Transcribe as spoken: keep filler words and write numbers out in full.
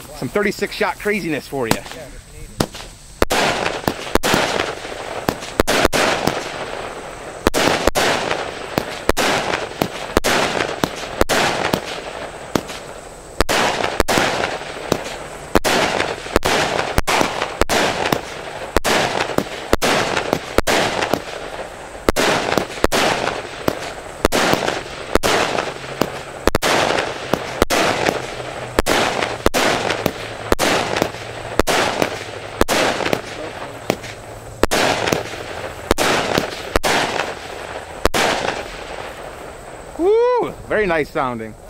Some thirty-six shot craziness for you. Yeah, just needed. Woo! Very nice sounding.